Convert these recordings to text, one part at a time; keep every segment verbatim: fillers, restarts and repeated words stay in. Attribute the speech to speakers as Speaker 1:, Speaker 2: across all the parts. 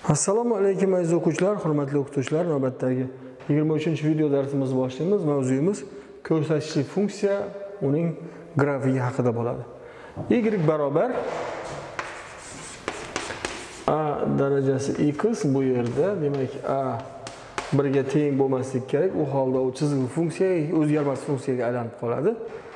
Speaker 1: Assalomu alaykum aziz o'quvchilar, hurmatli o'qituvchilar. Navbatdagi yigirma uchinchi video darsimizni boshlaymiz. Mavzuyimiz ko'rsatkichli funksiya, uning grafiki haqida bo'ladi. Y barobar a darajasi x bu yerda, demak a birga teng bo'lmasligi kerak. U holda u chizgi funksiya o'zgarmas funksiyaga aylanib qoladi.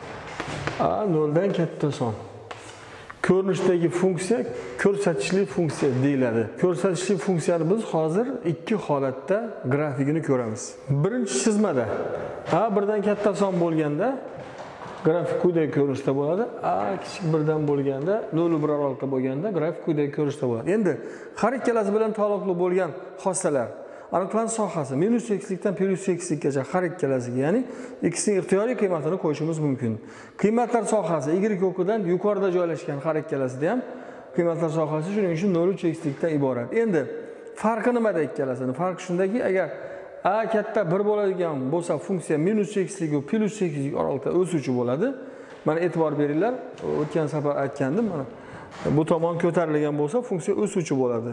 Speaker 1: A nol dan katta son. Ko'rinishdagi funksiya ko'rsatkichli funksiya deyiladi. Ko'rsatkichli funksiyani biz hozir ikki holatda grafikini ko'ramiz. Birinchi chizmada a birdan katta son bo'lganda grafik quyidagi ko'rinishda bo'ladi. A kichik birdan bo'lganda, nol bir oraliqda bo'lganda grafik quyidagi ko'rinishda bo'ladi. Endi har ikkalasi bilan taalluqli bo'lgan xossalar aniqlanish sohasi minus xlikdan plus xlikgacha har ikkalasiga, ya'ni x ning ixtiyoriy qiymatini qo'yishimiz mumkin. Qiymatlar sohasi y o'qidan yuqorida joylashgan har ikkalasida ham qiymatlar sohasi shuning uchun nol uch xlikdan iborat. Endi farqi nimada ikkalasini? Farqi shundaki, agar a katta bir bo'ladigan bo'lsa, funksiya minus xlik va plus xlik oraliqda o'suvchi bo'ladi. Mana e'tibor beringlar, o'tgan safar aytgandim, mana bu tomon ko'tarilgan bo'lsa, funksiya o'suvchi bo'ladi.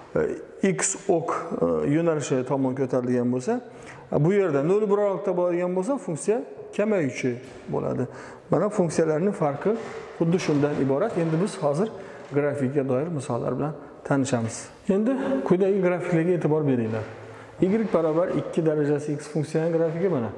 Speaker 1: X ok yo'nalishi tomon ko'tarilgan bo'lsa, bu yerda nol bir oraliqda bo'ladigan bo'lsa, funksiya kamayuvchi bo'ladi. Mana funksiyalarning farqi xuddi shundan iborat. Endi biz hozir grafikga doir misollar bilan tanishamiz. Endi quyidagi grafiklarga e'tibor beringlar. Y barobar ikki darajasi x funksiyaning grafiki mana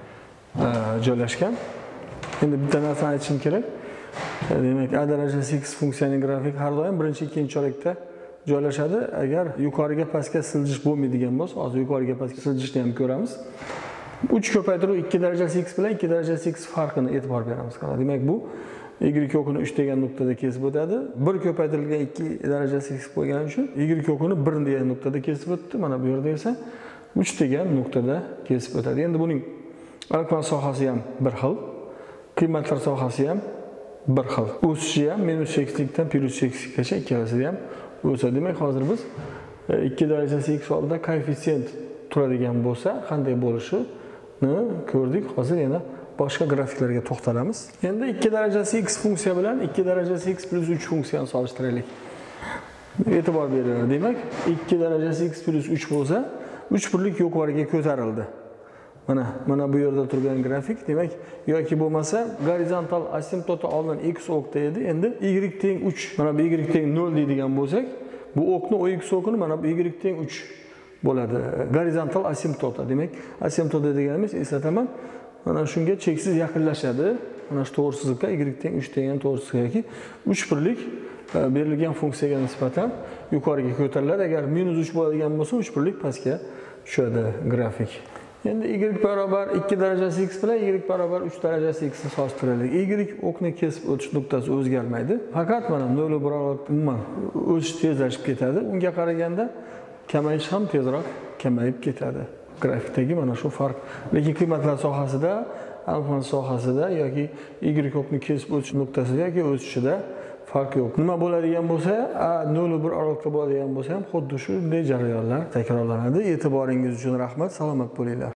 Speaker 1: joylashgan. Endi bitta narsani aytishim kerak. Demak, a darajasi x funksiyaning grafiki har doim birinchi, ikkinchi chorakda joylashadi. Agar yuqoriga pastga siljish bo'lmaydigan bo'lsa, hozir yuqoriga pastga siljishni ham ko'ramiz. uch ko'paytiruv ikki darajasi x bilan ikki darajasi x farqini e'tibor beramiz. Demak, bu y okini uch degan nuqtada kesib o'tadi. bir ko'paytirilgan ikki darajasi x bo'lgani uchun y okini bir degan nuqtada kesib o'tdi. Mana bu yerda esa uch degan nuqtada kesib o'tadi. Endi buning aniqlanish sohasi ham bir xil, qiymatlar sohasi ham bir xil. O'sishi ham minus xlikdan plus xlikgacha ikkalasida ham o'sadi. Demak, hozir biz ikki darajasi x oldida koeffitsient turadigan bo'lsa, qanday bo'lishini ko'rdik. Hozir yana boshqa grafiklarga to'xtalamiz. Endi ikki darajasi x funksiya bilan ikki darajasi x plus uch funksiyani solishtiraylik. E'tibor beringlar. Demak, ikki darajasi x plus uch bo'lsa, uch birlik yuqoriga ko'tarildi. Mana, mana bu yerda turgan grafik. Demak, yoki bo'lmasa gorizontal asimtoti oldin x okda edi, endi y teng uch. Mana bu y teng nol deydigan bo'lsak, bu okni o x okini mana bu y teng uch bo'ladi. Gorizontal asimtota. Demak, asimtota deganimiz, eslataman, mana shunga cheksiz yaqinlashadi. Mana shu to'g'risizlikka y teng uch degan to'g'risizlikki uch birlik berilgan funksiyaga nisbatan yuqoriga ko'tariladi. Agar minus uch bo'ladigan bo'lsa, uch birlik pastga tushadi grafik. Endi y barobar ikki darajasi x bilan y barobar uch darajasi x ni solishtiraylik. Y okni kesib o'tish nuqtasi o'zgarmaydi. Faqat mana nol bir oraliqda umuman o'sish tezlashib ketadi. Unga qaraganda kamayish ham tezroq kamayib ketadi. Grafikdagi mana shu farq. Lekin qiymatlar sohasida, aniqlanish sohasida yoki y okni kesib o'tish nuqtasida yoki o'sishida farq yo'q. Nima bo'ladigan bo'lsa, a nol bir oraliqda bo'ladigan bo'lsa ham xuddi shunday jarayonlar takrorlanadi. E'tiboringiz uchun rahmat, salomat bo'linglar.